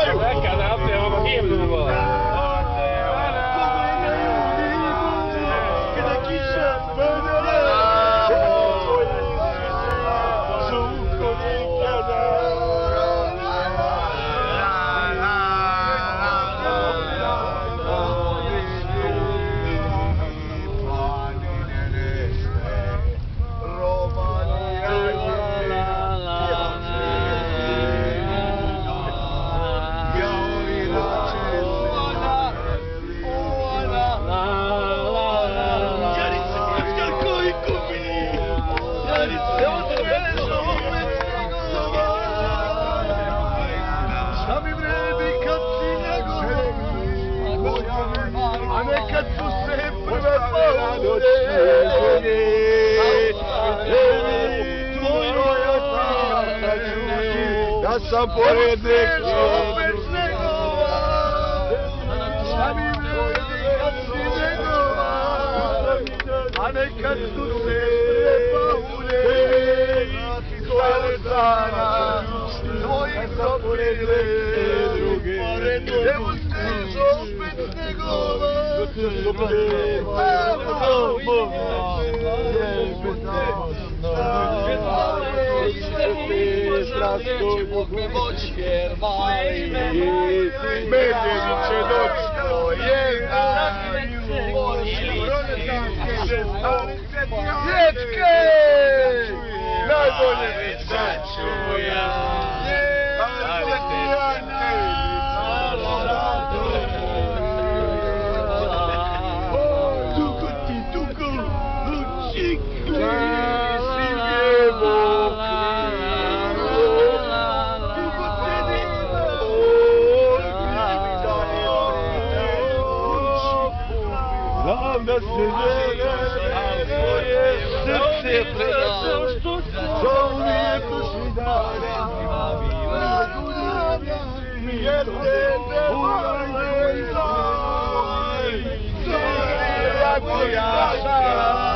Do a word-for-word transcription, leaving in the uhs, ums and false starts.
Nekada apnemo himnu. Kada kiša padala, suko nikada. Šta mi vredi kad si njegov, a nekad su se prve pauze, tvoja tijana čuti, da sam pored nekog njegova. Šta mi vredi kad si njegova, a nekad su se prve pauze, tvoja dana, tvojih sam pored neke druge. Evo stiš opet njegova, medvjedi će doći do jedna. Dječke, najbolje mi sačuja. Dugo ti, dugo, učikli si lijevo krilo. Dugo te nima, mi dalje znam da se moje srce predao, što lijepo si dane. Jer tebe volim, to je moja